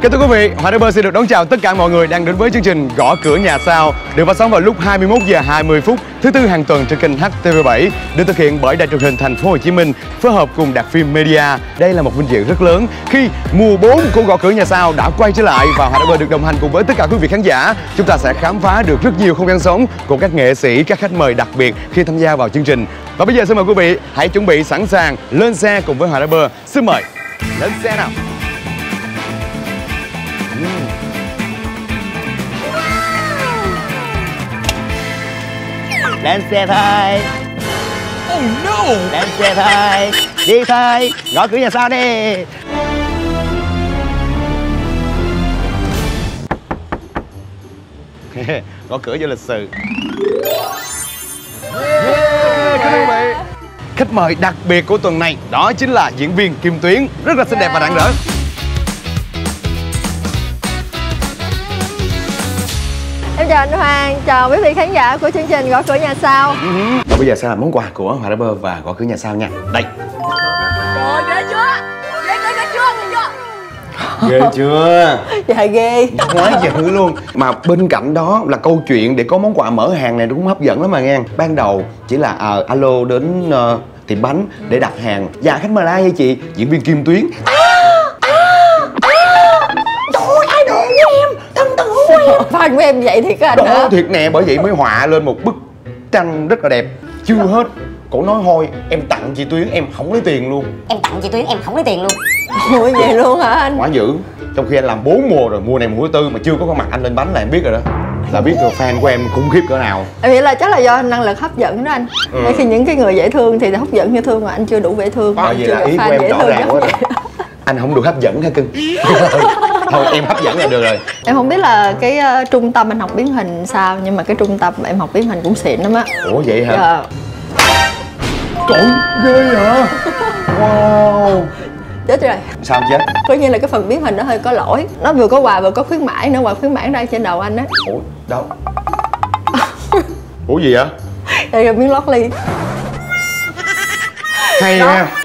Kính thưa quý vị, Hoàng Rapper xin được đón chào tất cả mọi người đang đến với chương trình Gõ Cửa Nhà Sao được phát sóng vào lúc 21 giờ 20 phút thứ tư hàng tuần trên kênh HTV7, được thực hiện bởi Đài Truyền hình Thành phố Hồ Chí Minh phối hợp cùng Đạt Phim Media. Đây là một vinh dự rất lớn khi mùa 4 của Gõ Cửa Nhà Sao đã quay trở lại và Hoàng Rapper được đồng hành cùng với tất cả quý vị khán giả. Chúng ta sẽ khám phá được rất nhiều không gian sống của các nghệ sĩ, các khách mời đặc biệt khi tham gia vào chương trình. Và bây giờ xin mời quý vị hãy chuẩn bị sẵn sàng lên xe cùng với Hoàng Rapper. Xin mời lên xe nào. Lên xe thôi. Oh no. Lên xe thôi. Đi thôi. Gõ cửa nhà sao đi. Gõ cửa vô lịch sự. Quý vị, khách mời đặc biệt của tuần này đó chính là diễn viên Kim Tuyến, rất là xinh đẹp và rạng rỡ. Em chào anh Hoàng, chào quý vị khán giả của chương trình Gõ Cửa Nhà Sao. Và bây giờ sẽ là món quà của Hoàng Rapper và Gõ Cửa Nhà Sao nha. Đây. Trời, ghê chưa? Ghê chưa? Ghê chưa? Dạ ghê. Quá dữ luôn. Mà bên cạnh đó là câu chuyện để có món quà mở hàng này cũng hấp dẫn lắm mà nghe. Ban đầu chỉ là alo đến tiệm bánh để đặt hàng. Dạ khách mời ai vậy chị? Diễn viên Kim Tuyến. Trời ơi, idol của em, thân tử của em. Fan của em vậy thiệt á anh Đó, hả? thiệt nè, bởi vậy mới họa lên một bức tranh rất là đẹp. Chưa hết, cổ nói thôi em tặng chị Tuyến em không lấy tiền luôn. Em tặng chị Tuyến em không lấy tiền luôn. Ủa vậy luôn hả anh? Quá dữ. Trong khi anh làm 4 mùa rồi, mùa này mùa thứ tư mà chưa có con mặt anh lên bánh là em biết rồi đó. Là biết rồi fan của em khủng khiếp cỡ nào. Em nghĩ là chắc là do năng lực hấp dẫn đó anh. Khi những cái người dễ thương thì hấp dẫn dễ thương mà anh chưa đủ dễ thương. Bởi vậy chưa là gặp ý của fan em dễ rõ thương ràng giống quá vậy. rồi. Anh không được hấp dẫn hả cưng? Thôi em hấp dẫn là được rồi. Em không biết là cái trung tâm anh học biến hình sao, nhưng mà cái trung tâm em học biến hình cũng xịn lắm á. Ủa vậy hả? Dạ. Trời ghê hả? Wow. Chết rồi. Sao chết? Coi như là cái phần biến hình nó hơi có lỗi. Nó vừa có quà vừa có khuyến mãi nữa, quà khuyến mãi ra trên đầu anh á. Ủa đâu? Ủa gì vậy? Đây là miếng lót ly. Hay Đó. ha.